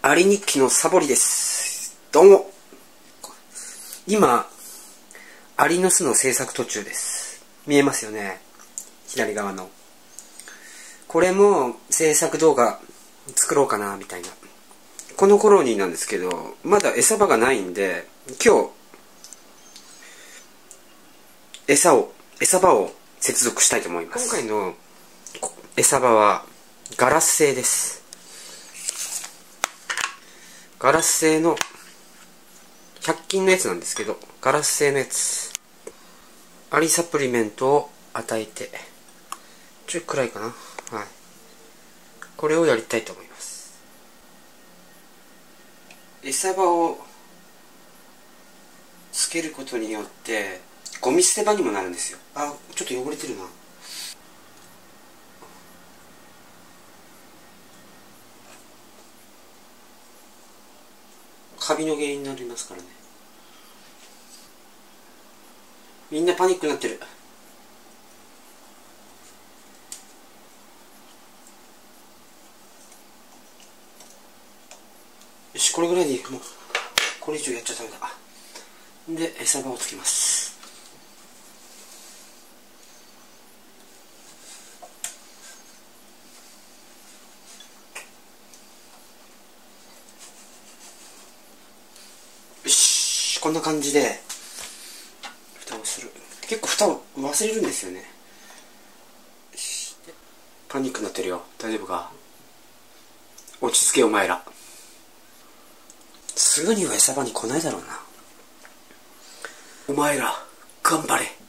アリ日記のサボりです。どうも。今アリの巣の制作途中です。見えますよね、左側の。これも制作動画作ろうかなみたいな。この頃になんですけど、まだ餌場がないんで、今日餌場を接続したいと思います。今回の餌場はガラス製です。ガラス製の100均のやつなんですけど、ガラス製のやつ。アリサプリメントを与えて、ちょい暗いかな。はい、これをやりたいと思います。餌場をつけることによってゴミ捨て場にもなるんですよ。あ、ちょっと汚れてるな。カビの原因になりますからね。みんなパニックになってる。よし、これぐらいでいい。もうこれ以上やっちゃダメだ。で、餌場をつけます。よし、こんな感じで蓋をする。結構蓋を忘れるんですよね。パニックになってるよ。大丈夫か？落ち着けお前ら。すぐには餌場に来ないだろうな。お前ら頑張れ。